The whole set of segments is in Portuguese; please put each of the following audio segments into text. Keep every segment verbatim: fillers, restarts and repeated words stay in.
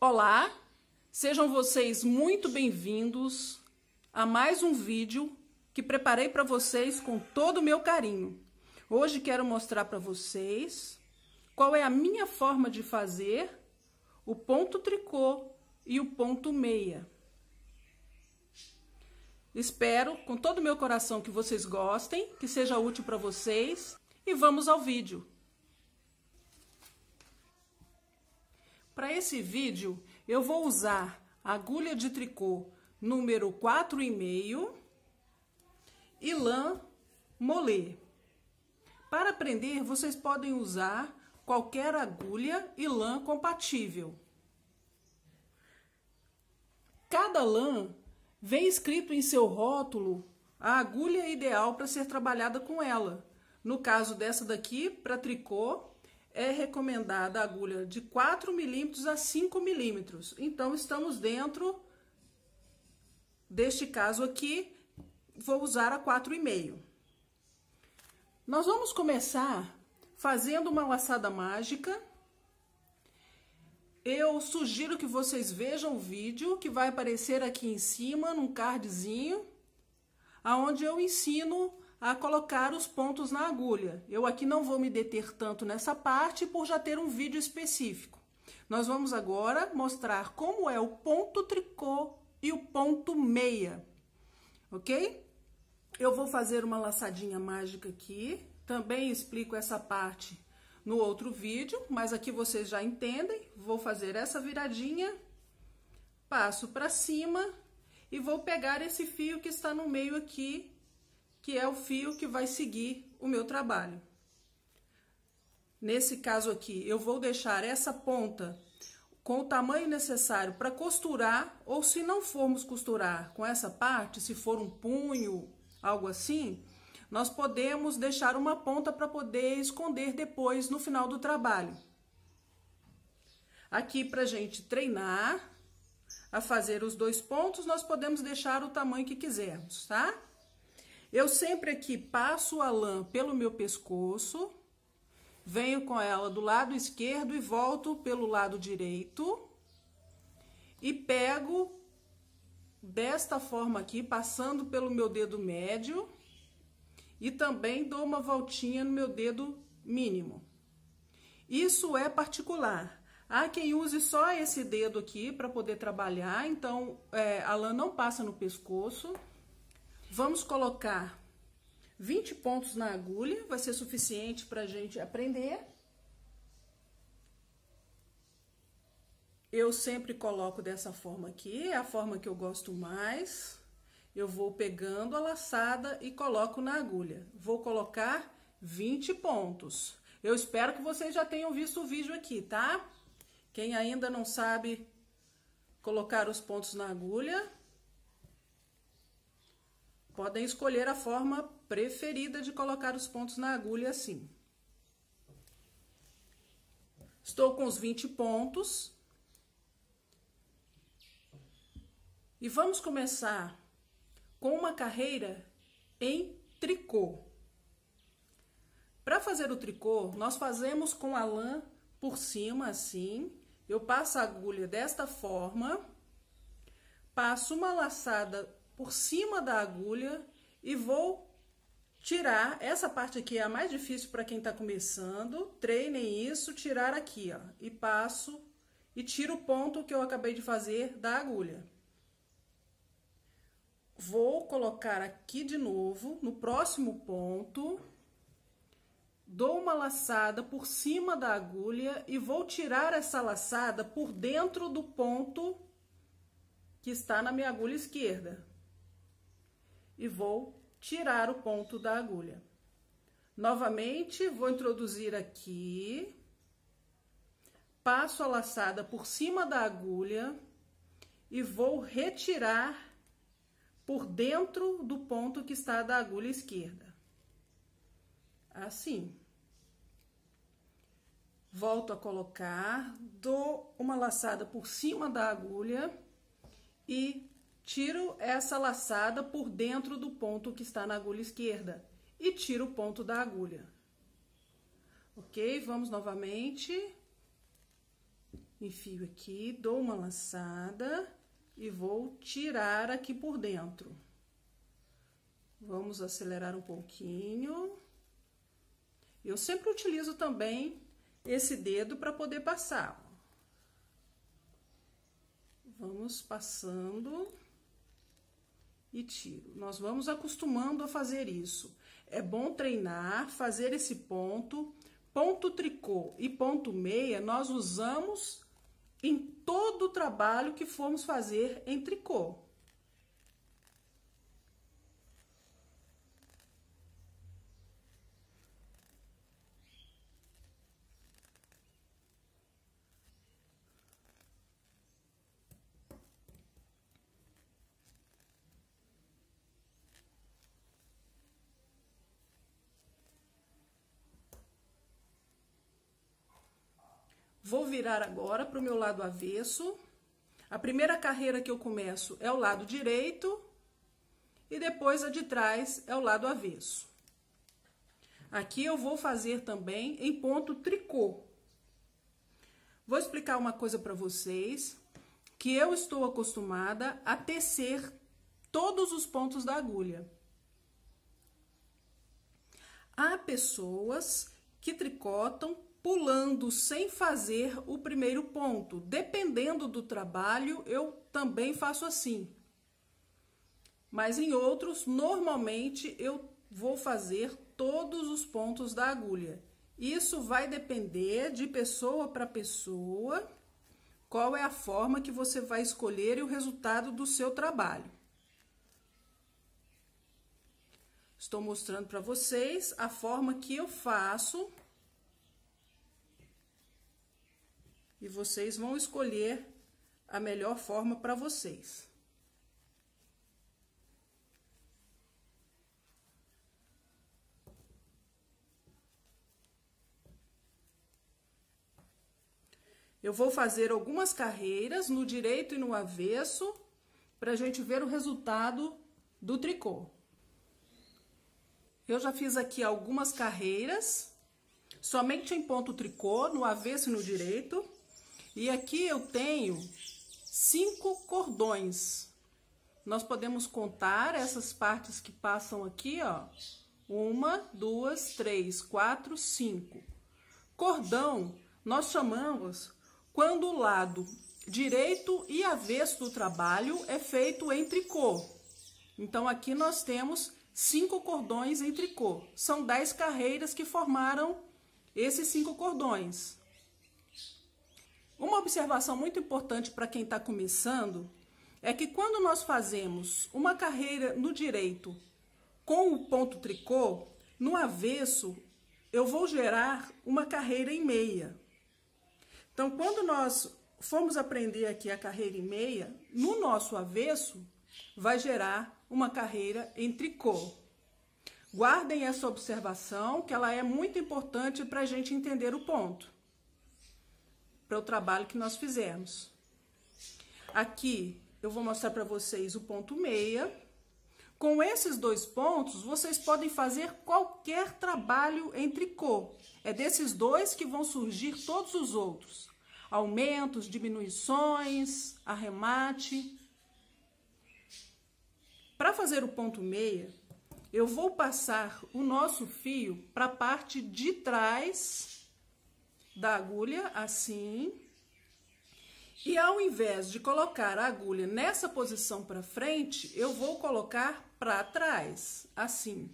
Olá, sejam vocês muito bem-vindos a mais um vídeo que preparei para vocês com todo o meu carinho. Hoje quero mostrar para vocês qual é a minha forma de fazer o ponto tricô e o ponto meia. Espero com todo o meu coração que vocês gostem, que seja útil para vocês e vamos ao vídeo. Para esse vídeo, eu vou usar a agulha de tricô número quatro e meio e lã molê. Para prender, vocês podem usar qualquer agulha e lã compatível. Cada lã vem escrito em seu rótulo a agulha ideal para ser trabalhada com ela. No caso dessa daqui, para tricô, é recomendada a agulha de quatro milímetros a cinco milímetros. Então, estamos dentro deste caso aqui, vou usar a quatro e meio. Nós vamos começar fazendo uma laçada mágica. Eu sugiro que vocês vejam o vídeo que vai aparecer aqui em cima, num cardzinho, aonde eu ensino a colocar os pontos na agulha. Eu aqui não vou me deter tanto nessa parte por já ter um vídeo específico. Nós vamos agora mostrar como é o ponto tricô e o ponto meia, ok? Eu vou fazer uma laçadinha mágica aqui, também explico essa parte no outro vídeo, mas aqui vocês já entendem. Vou fazer essa viradinha, passo para cima e vou pegar esse fio que está no meio aqui, que é o fio que vai seguir o meu trabalho. Nesse caso aqui, eu vou deixar essa ponta com o tamanho necessário para costurar, ou se não formos costurar com essa parte, se for um punho, algo assim, nós podemos deixar uma ponta para poder esconder depois no final do trabalho. Aqui, pra gente treinar a fazer os dois pontos, nós podemos deixar o tamanho que quisermos, tá? Eu sempre aqui passo a lã pelo meu pescoço, venho com ela do lado esquerdo e volto pelo lado direito. E pego desta forma aqui, passando pelo meu dedo médio. E também dou uma voltinha no meu dedo mínimo. Isso é particular. Há quem use só esse dedo aqui para poder trabalhar, então é, a lã não passa no pescoço. Vamos colocar vinte pontos na agulha, vai ser suficiente para a gente aprender. Eu sempre coloco dessa forma aqui, é a forma que eu gosto mais. Eu vou pegando a laçada e coloco na agulha. Vou colocar vinte pontos. Eu espero que vocês já tenham visto o vídeo aqui, tá? Quem ainda não sabe colocar os pontos na agulha, podem escolher a forma preferida de colocar os pontos na agulha assim. Estou com os vinte pontos. E vamos começar com uma carreira em tricô. Para fazer o tricô, nós fazemos com a lã por cima, assim. Eu passo a agulha desta forma, passo uma laçada por cima da agulha e vou tirar, essa parte aqui é a mais difícil para quem está começando, treinem isso, tirar aqui, ó, e passo e tiro o ponto que eu acabei de fazer da agulha. Vou colocar aqui de novo, no próximo ponto, dou uma laçada por cima da agulha e vou tirar essa laçada por dentro do ponto que está na minha agulha esquerda. E vou tirar o ponto da agulha. Novamente, vou introduzir aqui, passo a laçada por cima da agulha e vou retirar por dentro do ponto que está da agulha esquerda. Assim. Volto a colocar, dou uma laçada por cima da agulha e tiro essa laçada por dentro do ponto que está na agulha esquerda e tiro o ponto da agulha. Ok? Vamos novamente. Enfio aqui, dou uma laçada e vou tirar aqui por dentro. Vamos acelerar um pouquinho. Eu sempre utilizo também esse dedo para poder passar. Vamos passando e tiro. Nós vamos acostumando a fazer isso. É bom treinar, fazer esse ponto. Ponto tricô e ponto meia nós usamos em todo o trabalho que formos fazer em tricô. Vou virar agora para o meu lado avesso. A primeira carreira que eu começo é o lado direito e depois a de trás é o lado avesso. Aqui eu vou fazer também em ponto tricô. Vou explicar uma coisa para vocês, que eu estou acostumada a tecer todos os pontos da agulha. Há pessoas que tricotam pulando sem fazer o primeiro ponto. Dependendo do trabalho, eu também faço assim. Mas em outros, normalmente, eu vou fazer todos os pontos da agulha. Isso vai depender de pessoa para pessoa, qual é a forma que você vai escolher e o resultado do seu trabalho. Estou mostrando para vocês a forma que eu faço. E vocês vão escolher a melhor forma para vocês. Eu vou fazer algumas carreiras no direito e no avesso, para a gente ver o resultado do tricô. Eu já fiz aqui algumas carreiras, somente em ponto tricô, no avesso e no direito. E aqui eu tenho cinco cordões. Nós podemos contar essas partes que passam aqui, ó. Uma, duas, três, quatro, cinco. Cordão, nós chamamos quando o lado direito e avesso do trabalho é feito em tricô. Então, aqui nós temos cinco cordões em tricô. São dez carreiras que formaram esses cinco cordões. Uma observação muito importante para quem está começando é que quando nós fazemos uma carreira no direito com o ponto tricô, no avesso eu vou gerar uma carreira em meia. Então, quando nós formos aprender aqui a carreira em meia, no nosso avesso vai gerar uma carreira em tricô. Guardem essa observação, que ela é muito importante para a gente entender o ponto, para o trabalho que nós fizemos. Aqui eu vou mostrar para vocês o ponto meia. Com esses dois pontos, vocês podem fazer qualquer trabalho em tricô. É desses dois que vão surgir todos os outros. Aumentos, diminuições, arremate. Para fazer o ponto meia, eu vou passar o nosso fio para a parte de trás da agulha, assim, e ao invés de colocar a agulha nessa posição para frente, eu vou colocar para trás, assim.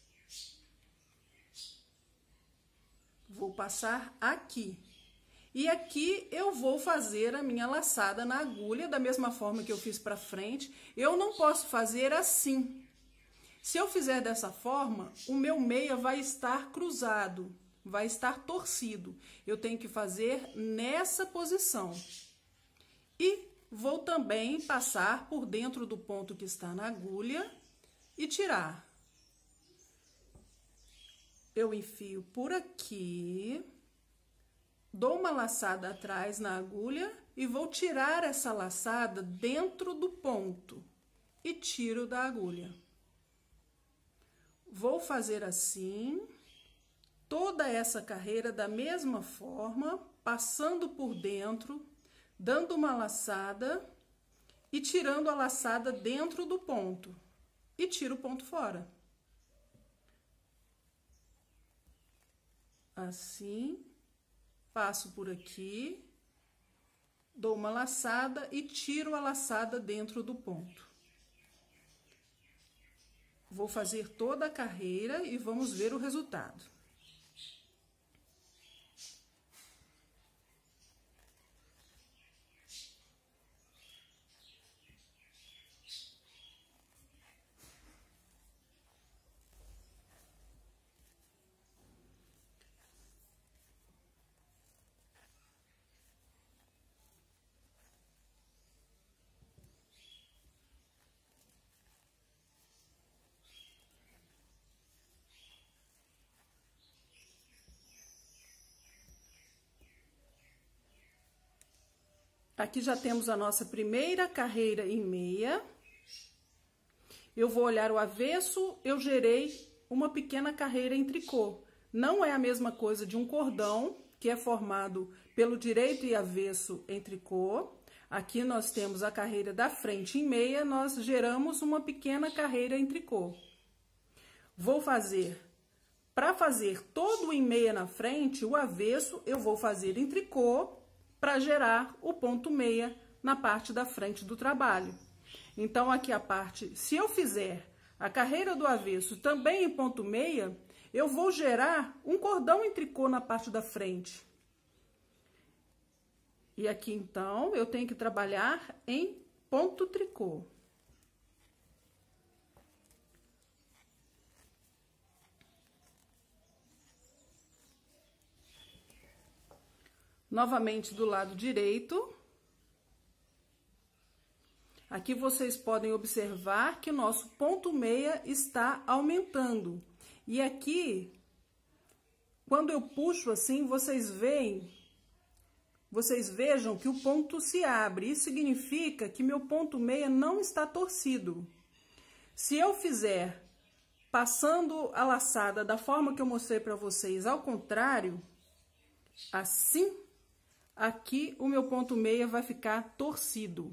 Vou passar aqui. E aqui eu vou fazer a minha laçada na agulha, da mesma forma que eu fiz para frente. Eu não posso fazer assim. Se eu fizer dessa forma, o meu meia vai estar cruzado, vai estar torcido. Eu tenho que fazer nessa posição. E vou também passar por dentro do ponto que está na agulha e tirar. Eu enfio por aqui, dou uma laçada atrás na agulha e vou tirar essa laçada dentro do ponto e tiro da agulha. Vou fazer assim toda essa carreira da mesma forma, passando por dentro dando uma laçada e tirando a laçada dentro do ponto. E tiro o ponto fora. Assim, passo por aqui, dou uma laçada e tiro a laçada dentro do ponto. Vou fazer toda a carreira e vamos ver o resultado. Aqui já temos a nossa primeira carreira em meia. Eu vou olhar o avesso, eu gerei uma pequena carreira em tricô. Não é a mesma coisa de um cordão, que é formado pelo direito e avesso em tricô. Aqui nós temos a carreira da frente em meia, nós geramos uma pequena carreira em tricô. Vou fazer, para fazer todo em meia na frente, o avesso eu vou fazer em tricô, para gerar o ponto meia na parte da frente do trabalho. Então, aqui a parte, se eu fizer a carreira do avesso também em ponto meia, eu vou gerar um cordão em tricô na parte da frente. E aqui, então, eu tenho que trabalhar em ponto tricô. Novamente do lado direito. Aqui vocês podem observar que o nosso ponto meia está aumentando. E aqui, quando eu puxo assim, vocês veem, vocês vejam que o ponto se abre. Isso significa que meu ponto meia não está torcido. Se eu fizer passando a laçada da forma que eu mostrei para vocês, ao contrário, assim, aqui o meu ponto meia vai ficar torcido.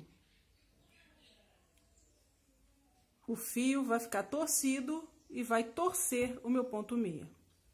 O fio vai ficar torcido e vai torcer o meu ponto meia.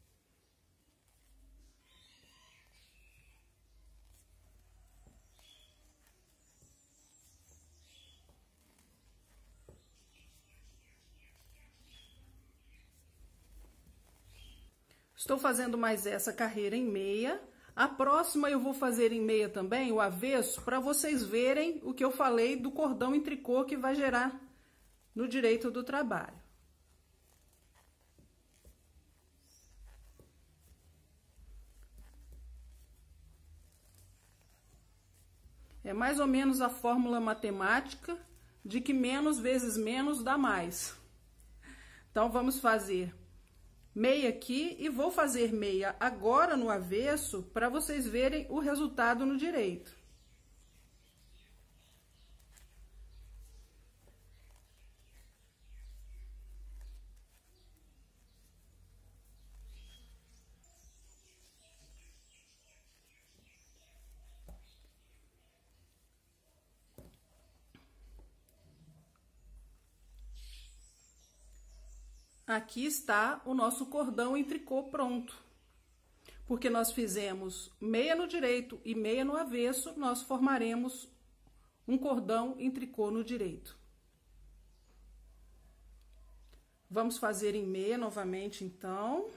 Estou fazendo mais essa carreira em meia. A próxima eu vou fazer em meia também, o avesso, para vocês verem o que eu falei do cordão em tricô que vai gerar no direito do trabalho. É mais ou menos a fórmula matemática de que menos vezes menos dá mais. Então, vamos fazer meia aqui e vou fazer meia agora no avesso para vocês verem o resultado no direito. Aqui está o nosso cordão em tricô pronto. Porque nós fizemos meia no direito e meia no avesso, nós formaremos um cordão em tricô no direito. Vamos fazer em meia novamente, então.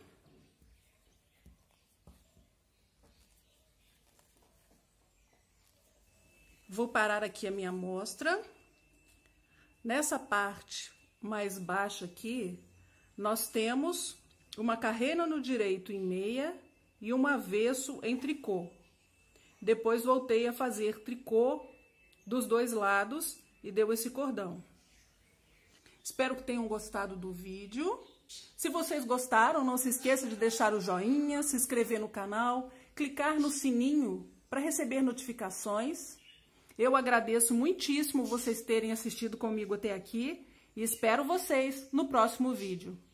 Vou parar aqui a minha amostra. Nessa parte mais baixa aqui, nós temos uma carreira no direito em meia e um avesso em tricô. Depois voltei a fazer tricô dos dois lados e deu esse cordão. Espero que tenham gostado do vídeo. Se vocês gostaram, não se esqueça de deixar o joinha, se inscrever no canal, clicar no sininho para receber notificações. Eu agradeço muitíssimo vocês terem assistido comigo até aqui e espero vocês no próximo vídeo.